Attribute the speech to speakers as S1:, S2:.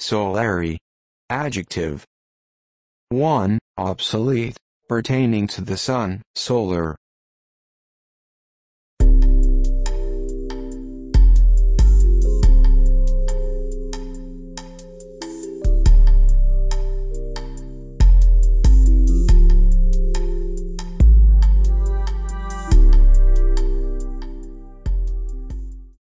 S1: Solary. Adjective. 1. Obsolete, pertaining to the sun, solar.